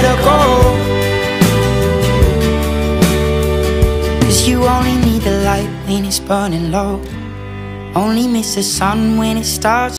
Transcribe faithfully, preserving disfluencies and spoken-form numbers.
let her go. Cause you only need the light when it's burning low, only miss the sun when it starts